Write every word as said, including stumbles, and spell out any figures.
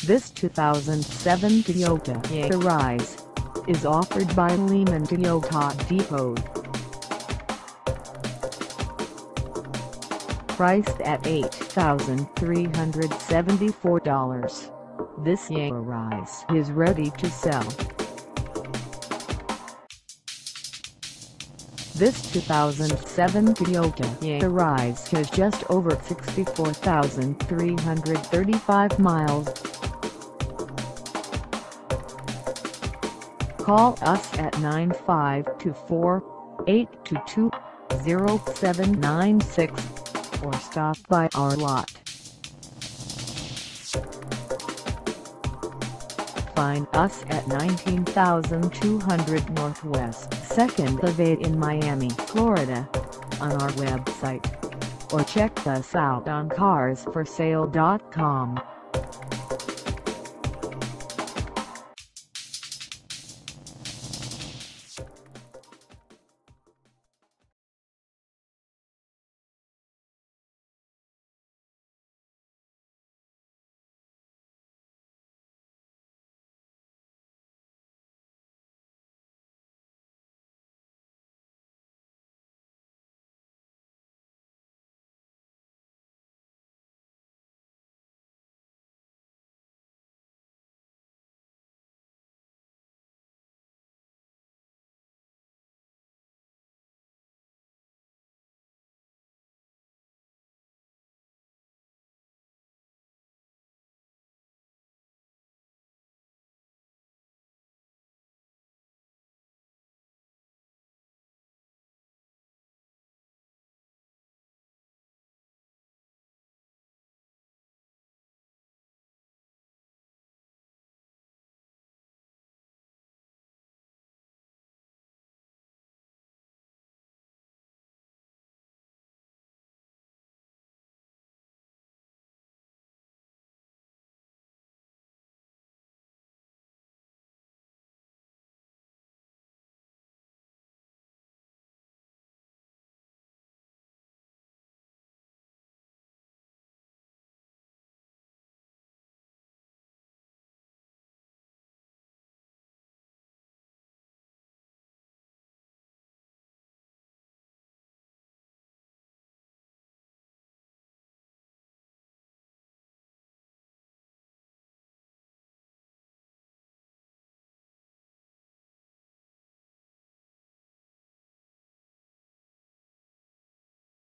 This two thousand seven Toyota Yaris is offered by Lehman Toyota Depot. Priced at eight thousand three hundred seventy-four dollars, this Yaris is ready to sell. This two thousand seven Toyota Yaris has just over sixty-four thousand three hundred thirty-five miles. Call us at nine five two four, eight two two, zero seven nine six or stop by our lot. Find us at nineteen thousand two hundred Northwest second Avenue in Miami, Florida, on our website, or check us out on cars for sale dot com.